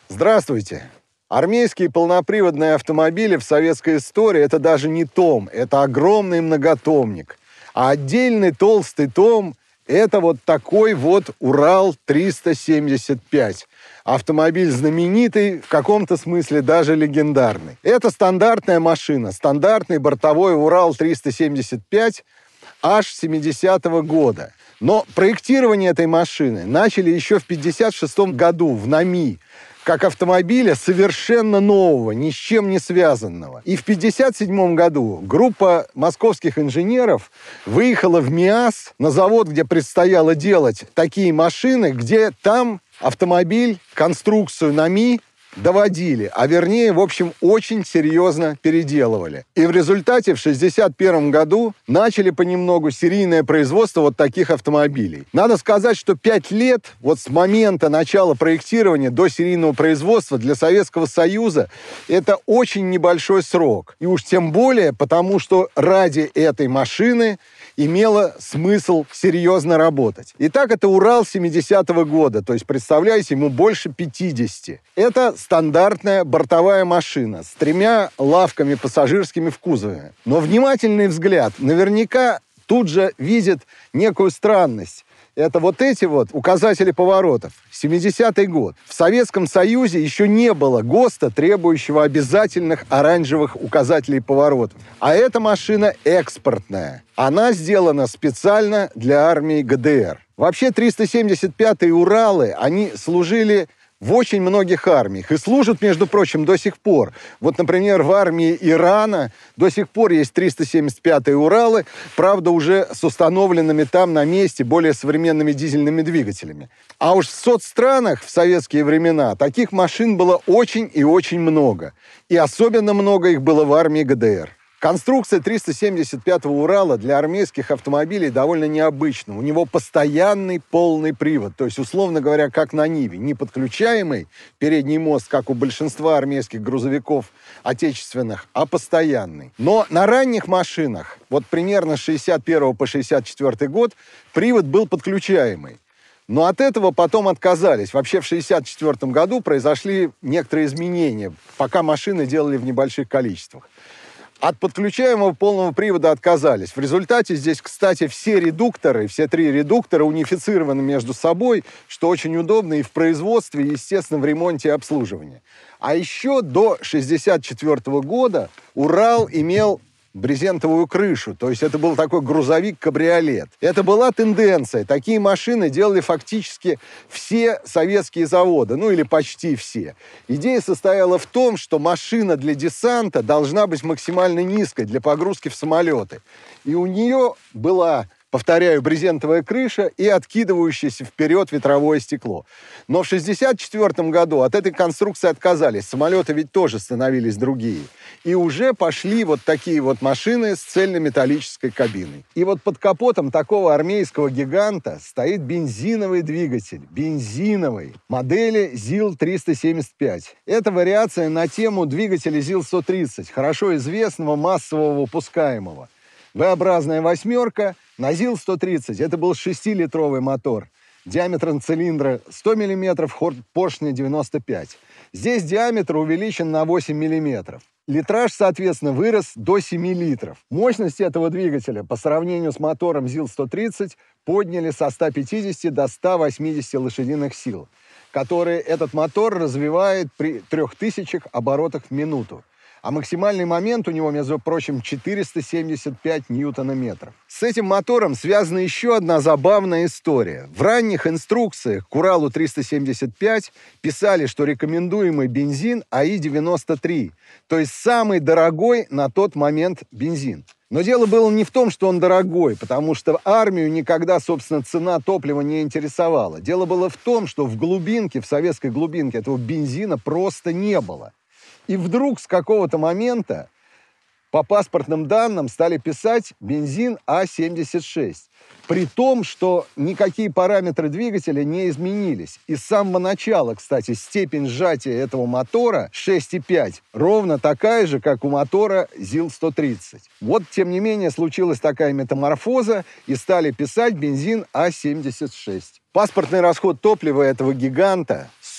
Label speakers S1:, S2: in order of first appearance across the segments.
S1: Здравствуйте! Армейские полноприводные автомобили в советской истории – это даже не том, это огромный многотомник. А отдельный толстый том – это вот такой вот Урал-375. Автомобиль знаменитый, в каком-то смысле даже легендарный. Это стандартная машина, стандартный бортовой Урал-375 аж 70-го года. Но проектирование этой машины начали еще в 1956 году в НАМИ, как автомобиля совершенно нового, ни с чем не связанного. И в 1957 году группа московских инженеров выехала в МИАС, на завод, где предстояло делать такие машины, где там автомобиль, конструкцию НАМИ доводили, а вернее, в общем, очень серьезно переделывали. И в результате в 1961 году начали понемногу серийное производство вот таких автомобилей. Надо сказать, что 5 лет вот с момента начала проектирования до серийного производства для Советского Союза это очень небольшой срок. И уж тем более, потому что ради этой машины имело смысл серьезно работать. Итак, это Урал 70-го года, то есть, представляете, ему больше 50. Это стандартная бортовая машина с 3 лавками пассажирскими в кузове. Но внимательный взгляд наверняка тут же видит некую странность. Это вот эти вот указатели поворотов. 70-й год. В Советском Союзе еще не было ГОСТа, требующего обязательных оранжевых указателей поворотов. А эта машина экспортная. Она сделана специально для армии ГДР. Вообще 375-е Уралы, они служили в очень многих армиях. И служат, между прочим, до сих пор. Вот, например, в армии Ирана до сих пор есть 375-е Уралы, правда, уже с установленными там на месте более современными дизельными двигателями. А уж в соцстранах в советские времена таких машин было очень и очень много. И особенно много их было в армии ГДР. Конструкция 375-го Урала для армейских автомобилей довольно необычна. У него постоянный полный привод, то есть, условно говоря, как на Ниве. Не подключаемый передний мост, как у большинства армейских грузовиков отечественных, а постоянный. Но на ранних машинах, вот примерно с 61 по 64 год, привод был подключаемый. Но от этого потом отказались. Вообще в 1964 году произошли некоторые изменения, пока машины делали в небольших количествах. От подключаемого полного привода отказались. В результате здесь, кстати, все редукторы, все 3 редуктора унифицированы между собой, что очень удобно и в производстве, и, естественно, в ремонте и обслуживании. А еще до 1964 года Урал имел брезентовую крышу, то есть это был такой грузовик-кабриолет. Это была тенденция. Такие машины делали фактически все советские заводы, ну или почти все. Идея состояла в том, что машина для десанта должна быть максимально низкой для погрузки в самолеты. И у нее была, повторяю, брезентовая крыша и откидывающееся вперед ветровое стекло. Но в 1964 году от этой конструкции отказались. Самолеты ведь тоже становились другие. И уже пошли вот такие вот машины с цельнометаллической кабиной. И вот под капотом такого армейского гиганта стоит бензиновый двигатель. Бензиновый. Модели ЗИЛ-375. Это вариация на тему двигателя ЗИЛ-130, хорошо известного массового выпускаемого. V-образная восьмерка на ЗИЛ-130. Это был 6-литровый мотор. Диаметром цилиндра 100 мм, ход поршня 95. Здесь диаметр увеличен на 8 мм. Литраж, соответственно, вырос до 7 литров. Мощность этого двигателя по сравнению с мотором ЗИЛ-130 подняли со 150 до 180 лошадиных сил, которые этот мотор развивает при 3000 оборотах в минуту. А максимальный момент у него, между прочим, 475 ньютона-метров. С этим мотором связана еще одна забавная история. В ранних инструкциях к Уралу-375 писали, что рекомендуемый бензин АИ-93, то есть самый дорогой на тот момент бензин. Но дело было не в том, что он дорогой, потому что армию никогда, собственно, цена топлива не интересовала. Дело было в том, что в глубинке, в советской глубинке этого бензина просто не было. И вдруг с какого-то момента по паспортным данным стали писать бензин А-76. При том, что никакие параметры двигателя не изменились. И с самого начала, кстати, степень сжатия этого мотора 6,5 ровно такая же, как у мотора ЗИЛ-130. Вот, тем не менее, случилась такая метаморфоза, и стали писать бензин А-76. Паспортный расход топлива этого гиганта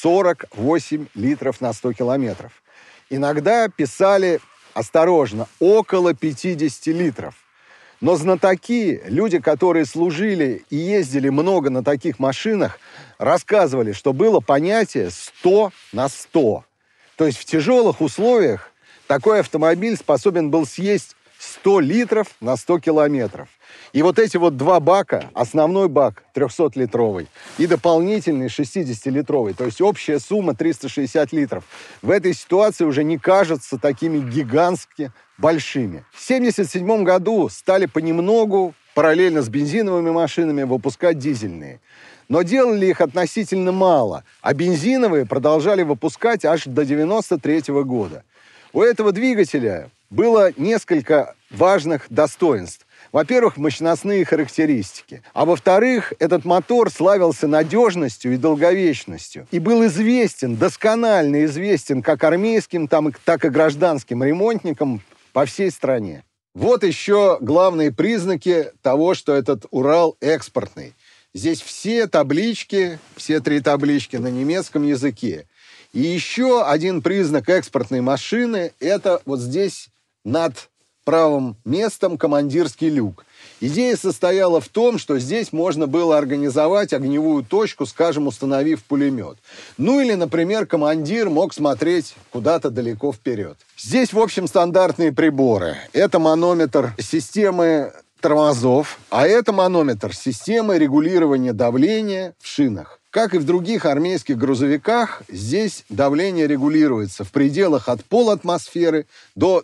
S1: 48 литров на 100 километров. Иногда писали, осторожно, около 50 литров. Но знатоки, люди, которые служили и ездили много на таких машинах, рассказывали, что было понятие 100 на 100. То есть в тяжелых условиях такой автомобиль способен был съесть 100 литров на 100 километров. И вот эти вот два бака, основной бак 300-литровый и дополнительный 60-литровый, то есть общая сумма 360 литров, в этой ситуации уже не кажутся такими гигантски большими. В 1977 году стали понемногу, параллельно с бензиновыми машинами, выпускать дизельные. Но делали их относительно мало, а бензиновые продолжали выпускать аж до 1993 года. У этого двигателя было несколько важных достоинств. Во-первых, мощностные характеристики. А во-вторых, этот мотор славился надежностью и долговечностью. И был известен, досконально известен как армейским, так и гражданским ремонтникам по всей стране. Вот еще главные признаки того, что этот Урал экспортный. Здесь все таблички, все три таблички на немецком языке. И еще один признак экспортной машины – это вот здесь над правым местом командирский люк. Идея состояла в том, что здесь можно было организовать огневую точку, скажем, установив пулемет. Ну или, например, командир мог смотреть куда-то далеко вперед. Здесь, в общем, стандартные приборы. Это манометр системы тормозов, а это манометр системы регулирования давления в шинах. Как и в других армейских грузовиках, здесь давление регулируется в пределах от полатмосферы до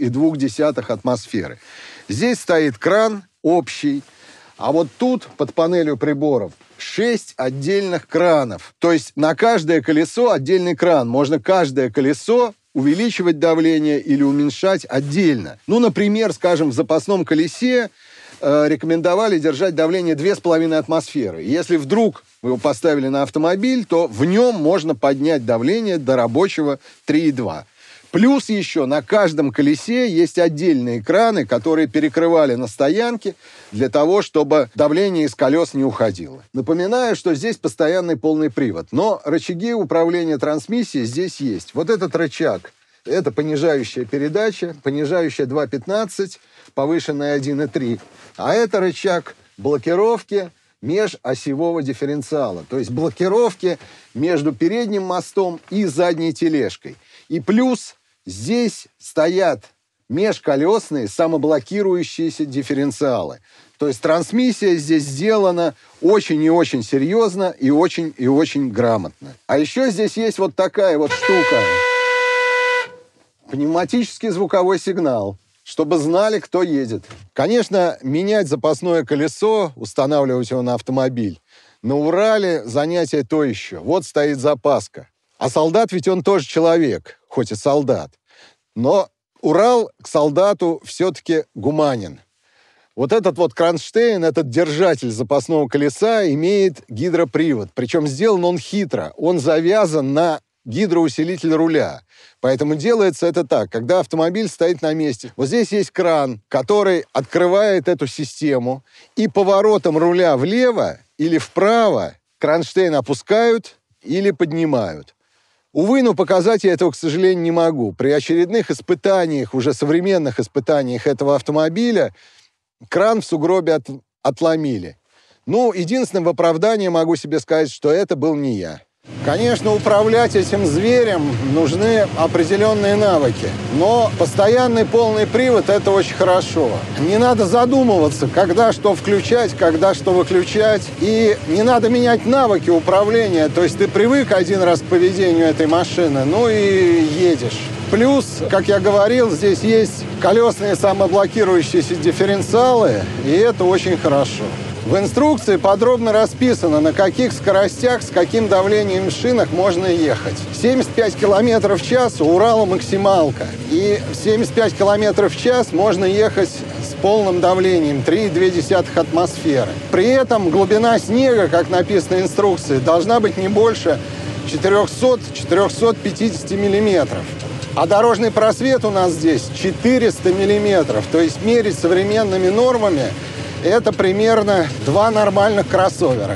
S1: 3,2 атмосферы. Здесь стоит кран общий, а вот тут, под панелью приборов, 6 отдельных кранов. То есть на каждое колесо отдельный кран. Можно каждое колесо увеличивать давление или уменьшать отдельно. Ну, например, скажем, в запасном колесе рекомендовали держать давление 2,5 атмосферы. Если вдруг вы его поставили на автомобиль, то в нем можно поднять давление до рабочего 3,2. Плюс еще на каждом колесе есть отдельные краны, которые перекрывали на стоянке для того, чтобы давление из колес не уходило. Напоминаю, что здесь постоянный полный привод, но рычаги управления трансмиссией здесь есть. Вот этот рычаг – это понижающая передача, понижающая 2,15, повышенная 1,3. А это рычаг блокировки межосевого дифференциала, то есть блокировки между передним мостом и задней тележкой. И плюс здесь стоят межколесные самоблокирующиеся дифференциалы. То есть трансмиссия здесь сделана очень и очень серьезно и очень грамотно. А еще здесь есть вот такая вот штука. Пневматический звуковой сигнал, чтобы знали, кто едет. Конечно, менять запасное колесо, устанавливать его на автомобиль, на Урале занятие то еще. Вот стоит запаска. А солдат ведь он тоже человек, хоть и солдат. Но Урал к солдату все-таки гуманен. Вот этот вот кронштейн, этот держатель запасного колеса имеет гидропривод. Причем сделан он хитро. Он завязан на гидроусилитель руля. Поэтому делается это так, когда автомобиль стоит на месте. Вот здесь есть кран, который открывает эту систему, и поворотом руля влево или вправо кронштейн опускают или поднимают. Увы, но показать я этого, к сожалению, не могу. При очередных испытаниях, уже современных испытаниях этого автомобиля, кран в сугробе отломили. Ну, единственное, в оправдание могу себе сказать, что это был не я. Конечно, управлять этим зверем нужны определенные навыки, но постоянный полный привод – это очень хорошо. Не надо задумываться, когда что включать, когда что выключать, и не надо менять навыки управления, то есть ты привык один раз к поведению этой машины, ну и едешь. Плюс, как я говорил, здесь есть колесные самоблокирующиеся дифференциалы, и это очень хорошо. В инструкции подробно расписано, на каких скоростях, с каким давлением в шинах можно ехать. 75 км в час у Урала максималка. И в 75 км в час можно ехать с полным давлением 3,2 атмосферы. При этом глубина снега, как написано в инструкции, должна быть не больше 400-450 миллиметров. А дорожный просвет у нас здесь 400 миллиметров. То есть мерить современными нормами – это примерно 2 нормальных кроссовера.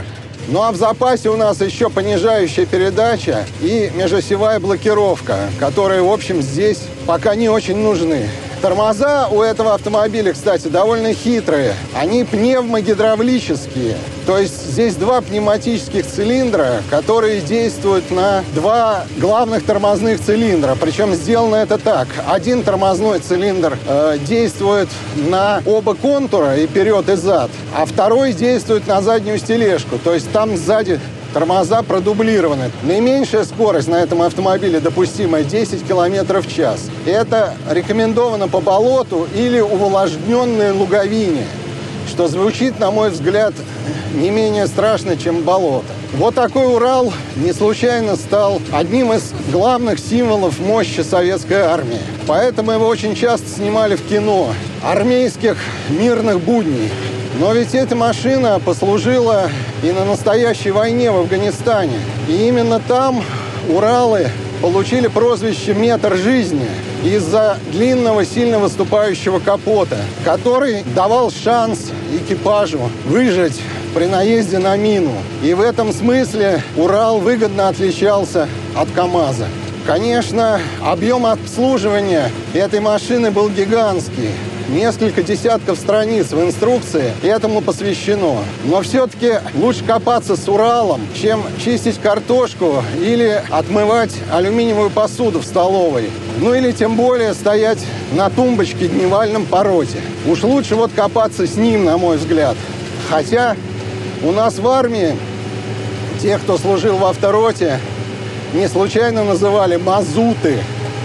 S1: Ну а в запасе у нас еще понижающая передача и межосевая блокировка, которые, в общем, здесь пока не очень нужны. Тормоза у этого автомобиля, кстати, довольно хитрые. Они пневмогидравлические. То есть здесь два пневматических цилиндра, которые действуют на два главных тормозных цилиндра. Причем сделано это так. Один тормозной цилиндр действует на оба контура, и вперед, и зад, а второй действует на заднюю стележку. То есть там сзади тормоза продублированы. Наименьшая скорость на этом автомобиле допустимая 10 км в час. Это рекомендовано по болоту или увлажненной луговине, что звучит, на мой взгляд, не менее страшно, чем болото. Вот такой Урал не случайно стал одним из главных символов мощи советской армии. Поэтому его очень часто снимали в кино армейских мирных будней. Но ведь эта машина послужила и на настоящей войне в Афганистане. И именно там Уралы получили прозвище «Метр жизни» из-за длинного, сильно выступающего капота, который давал шанс экипажу выжить при наезде на мину. И в этом смысле Урал выгодно отличался от КАМАЗа. Конечно, объем обслуживания этой машины был гигантский. Несколько десятков страниц в инструкции этому посвящено. Но все-таки лучше копаться с Уралом, чем чистить картошку или отмывать алюминиевую посуду в столовой. Ну или тем более стоять на тумбочке в дневальном пороте. Уж лучше вот копаться с ним, на мой взгляд. Хотя у нас в армии тех, кто служил в автороте, не случайно называли мазуты.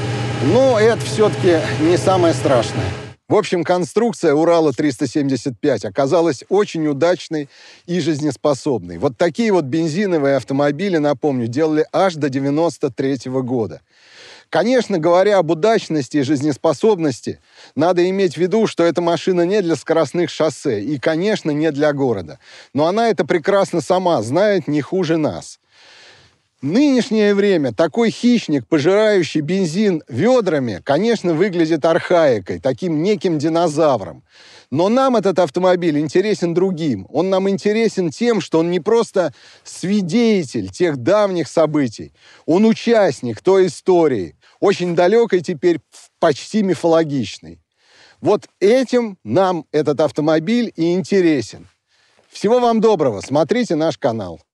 S1: Но это все-таки не самое страшное. В общем, конструкция Урала-375 оказалась очень удачной и жизнеспособной. Вот такие вот бензиновые автомобили, напомню, делали аж до 1993 года. Конечно, говоря об удачности и жизнеспособности, надо иметь в виду, что эта машина не для скоростных шоссе и, конечно, не для города. Но она это прекрасно сама знает не хуже нас. В нынешнее время такой хищник, пожирающий бензин ведрами, конечно, выглядит архаикой, таким неким динозавром. Но нам этот автомобиль интересен другим. Он нам интересен тем, что он не просто свидетель тех давних событий, он участник той истории, очень далекой теперь, почти мифологичной. Вот этим нам этот автомобиль и интересен. Всего вам доброго, смотрите наш канал.